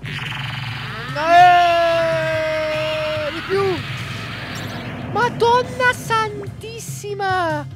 così. Di più! Madonna santissima!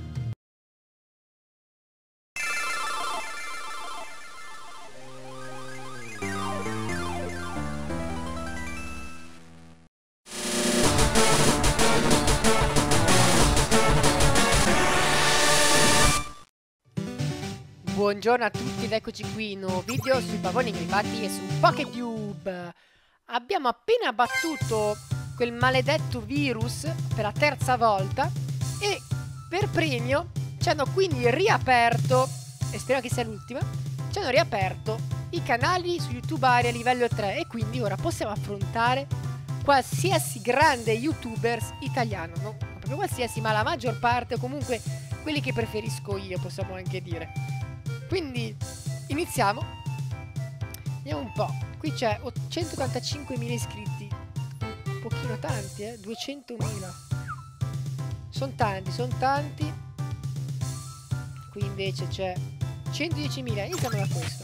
Buongiorno a tutti ed eccoci qui, nuovo video sui pavoni gripati e su PokéTube. Abbiamo appena battuto quel maledetto virus per la terza volta e per premio ci hanno quindi riaperto, e spero che sia l'ultima, ci hanno riaperto i canali su YouTube Area livello 3 e quindi ora possiamo affrontare qualsiasi grande YouTubers italiano, no? Non proprio qualsiasi, ma la maggior parte o comunque quelli che preferisco io, possiamo anche dire. Quindi iniziamo. Vediamo un po'. Qui c'è 185.000 iscritti. Un pochino tanti, 200.000. Sono tanti, sono tanti. Qui invece c'è 110.000. Iniziamo da questo.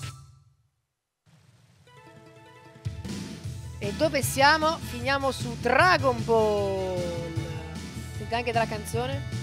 E dove siamo? Finiamo su Dragon Ball. Sentite anche dalla canzone.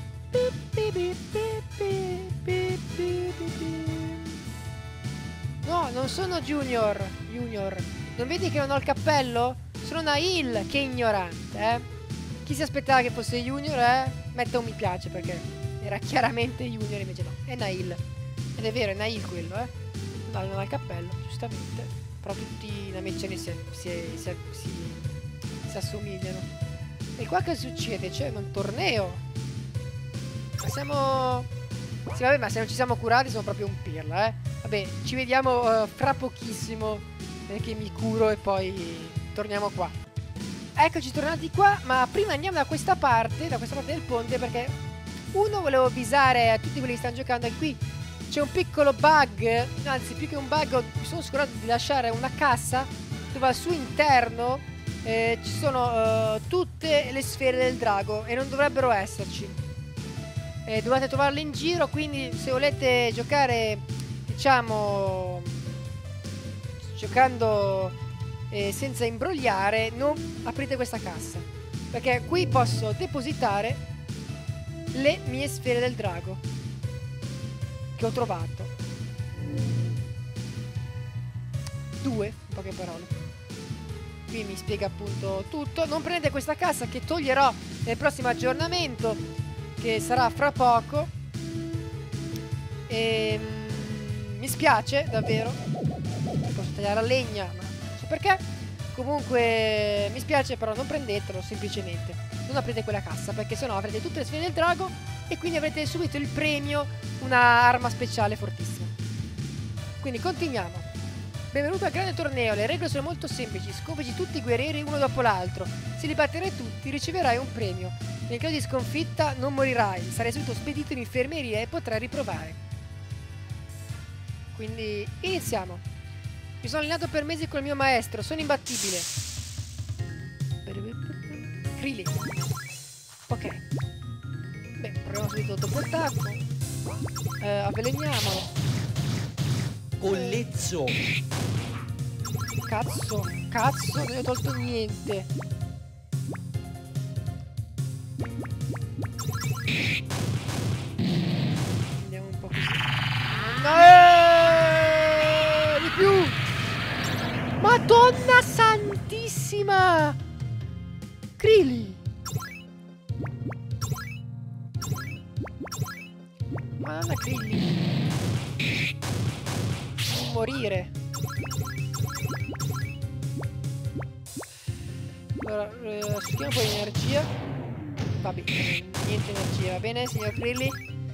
No, non sono Junior. Non vedi che non ho il cappello? Sono Nail, che ignorante, Chi si aspettava che fosse Junior, metta un mi piace perché era chiaramente Junior, invece no, è Nail. Ed è vero, è Nail quello, No, non ha il cappello, giustamente. Però tutti i Namekiani si assomigliano. E qua che succede? C'è un torneo. Ma siamo... Sì, vabbè, ma se non ci siamo curati siamo proprio un pirla, Vabbè, ci vediamo fra pochissimo, che mi curo e poi torniamo qua. Eccoci tornati qua, ma prima andiamo da questa parte del ponte, perché uno, volevo avvisare a tutti quelli che stanno giocando, che qui c'è un piccolo bug, anzi più che un bug, mi sono scordato di lasciare una cassa dove al suo interno ci sono tutte le sfere del drago e non dovrebbero esserci. Dovete trovarle in giro, quindi se volete giocare, diciamo, giocando senza imbrogliare, non aprite questa cassa, perché qui posso depositare le mie sfere del drago che ho trovato. 2, in poche parole. Qui mi spiega appunto tutto. Non prendete questa cassa, che toglierò nel prossimo aggiornamento, che sarà fra poco. Mi spiace davvero, posso tagliare la legna, ma non so perché. Comunque mi spiace, però non prendetelo, semplicemente non aprite quella cassa, perché sennò avrete tutte le sfere del drago e quindi avrete subito il premio, una arma speciale fortissima. Quindi continuiamo. Benvenuto al grande torneo, le regole sono molto semplici, sconfiggi tutti i guerrieri uno dopo l'altro. Se li batterai tutti riceverai un premio. Nel caso di sconfitta non morirai, sarai subito spedito in infermeria e potrai riprovare. Quindi iniziamo. Mi sono allenato per mesi con il mio maestro, sono imbattibile. Krillin. Ok. Beh, proviamo subito il doppio attacco. Avveleniamolo. Collezzo. Cazzo, non ho tolto niente. Andiamo un po' così. Di più! Madonna santissima! Krillin! Madonna Krillin! Non morire! Allora, schiamo un po' di energia. Va bene, niente energia, va bene, signor Krillin?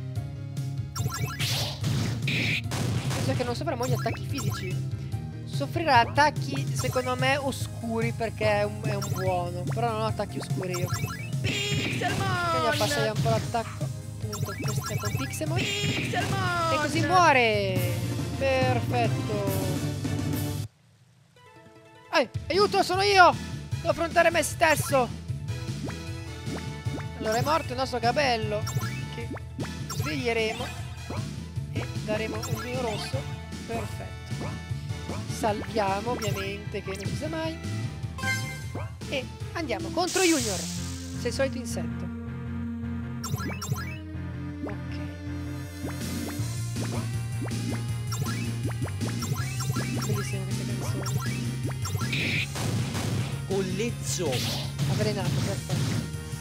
Penso che non soffrirà molti attacchi fisici. Soffrirà attacchi, secondo me, oscuri, perché è un buono. Però non ho attacchi oscuri io. Pixelmon! Quindi abbassare un po' l'attacco. Appunto, questo è con Pixelmon. Pixelmon! E così muore! Perfetto! Aiuto, sono io! Devo affrontare me stesso! Allora è morto il nostro capello, che sveglieremo e daremo un vino rosso. Perfetto. salviamo, ovviamente, che non si sa mai. E andiamo contro Junior. Sei il solito insetto. Ok. Bellissima questa canzone. Collezzo. Avvelenato, perfetto.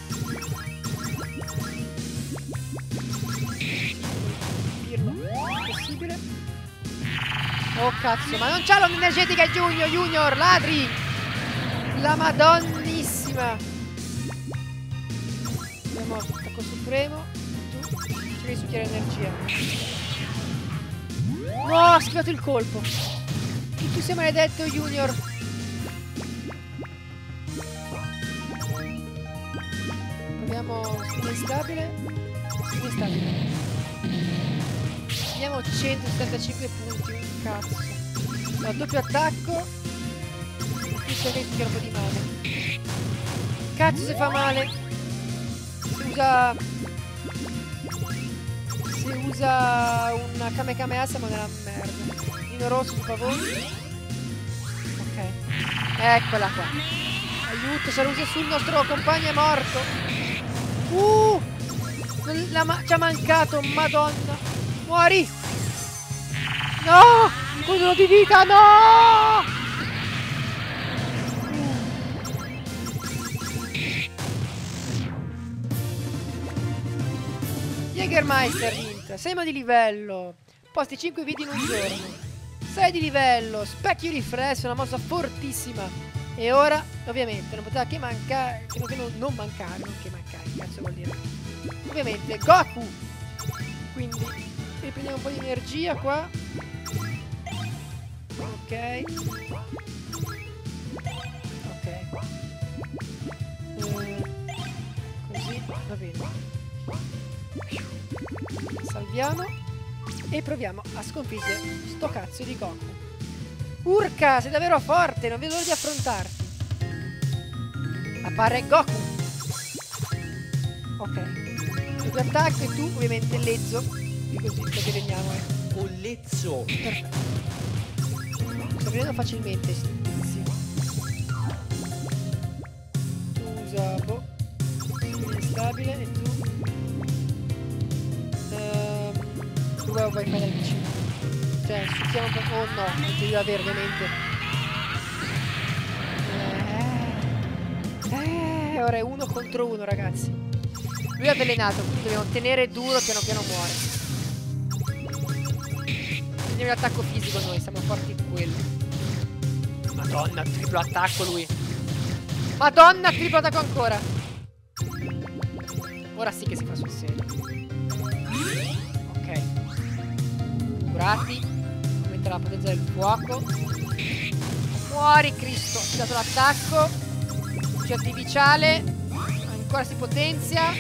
Pirlo, possibile. Oh cazzo, ma non c'ha l'onda energetica Junior, ladri! La madonnissima. Andiamo attacco supremo. Tu ci devi succhiare energia. No, ha schivato il colpo. Tu sei maledetto Junior. Proviamo spina instabile. Spina instabile. Abbiamo 175 punti, un cazzo. No, doppio attacco. Qui c'è che un po' di male. Cazzo se fa male. Se usa una Kamehameha siamo nella merda. Nino rosso per favore. Ok. Eccola qua. Aiuto, se la usa sul nostro compagno è morto. Ci ha mancato, madonna. Muori. No! Uno di vita, no! Jägermeister vinta. 6 di livello. Posti 5 video in un giorno. 6 di livello. Specchio riflesso, una mossa fortissima. E ora, ovviamente, non poteva che mancare. Non mancare, non che mancare, che cazzo vuol dire? Ovviamente, Goku. Quindi, riprendiamo un po' di energia qua. Ok. Ok. Così, va bene. Salviamo. E proviamo a sconfiggere sto cazzo di Goku. Urca, sei davvero forte, non vedo l'ora di affrontarti. Appare Goku. Ok. Doppio attacco e tu ovviamente lezzo. E così, perché veniamo, Collezzo. Perfetto. Sto venendo facilmente sti tizi. Tu usa boh. Instabile e tu. Tu vai fare da vicino. Cioè, succhiamo un po'. Oh no, non ti devo avere ovviamente. Ora è 1 contro 1, ragazzi. Lui è avvelenato, quindi dobbiamo tenere duro, piano piano muore. Prendiamo l'attacco fisico noi, siamo forti in quello. Madonna, triplo attacco lui. Madonna, triplo attacco ancora. Ora sì che si fa sul serio. Ok. Curati. Aumenta la potenza del fuoco. Muori, Cristo. Ho dato l'attacco. Luce artificiale. Ancora si potenzia.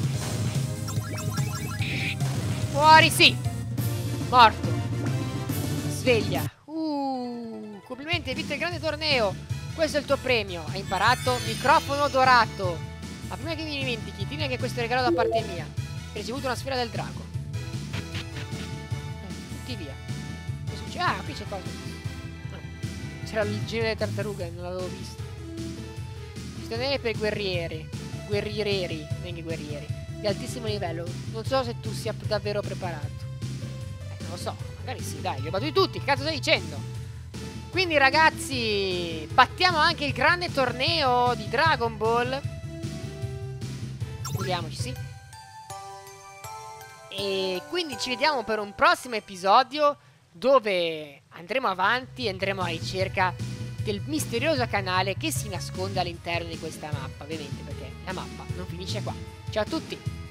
Muori, sì. Morto. Sveglia. Complimenti, hai vinto il grande torneo. Questo è il tuo premio. Hai imparato microfono dorato. Ma prima che mi dimentichi, tieni anche questo regalo da parte mia. Hai ricevuto una sfera del drago. Tutti via. Che succede? Ah, qui c'è cosa. C'era il giro delle tartarughe, non l'avevo visto. Questo per guerrieri. Guerrieri, neanche guerrieri. Di altissimo livello. Non so se tu sia davvero preparato. Non lo so, magari sì, dai, li ho battuti tutti, che cazzo stai dicendo? Quindi ragazzi, battiamo anche il grande torneo di Dragon Ball. Curiamoci, sì. E quindi ci vediamo per un prossimo episodio dove andremo avanti e andremo alla ricerca del misterioso canale che si nasconde all'interno di questa mappa, ovviamente, perché la mappa non finisce qua. Ciao a tutti!